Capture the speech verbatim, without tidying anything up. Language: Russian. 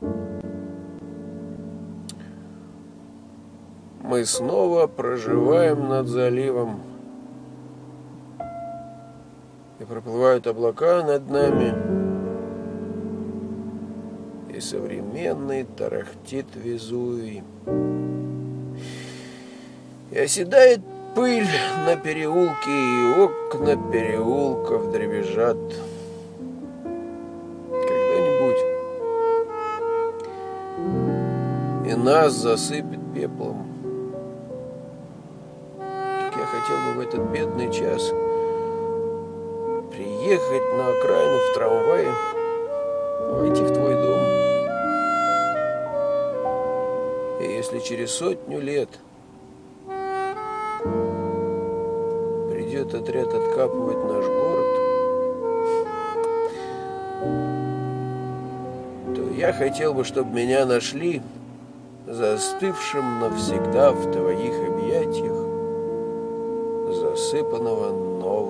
Мы снова проживаем над заливом, и проплывают облака над нами, и современный тарахтит Везувий, и оседает пыль на переулке, и окна переулков дребезжат. Когда-нибудь и нас засыпет пеплом. Так я хотел бы в этот бедный час приехать на окраину в трамвае, войти в твой дом. И если через сотню лет придет отряд откапывать наш город, то я хотел бы, чтобы меня нашли застывшим навсегда в твоих объятиях, засыпанного новым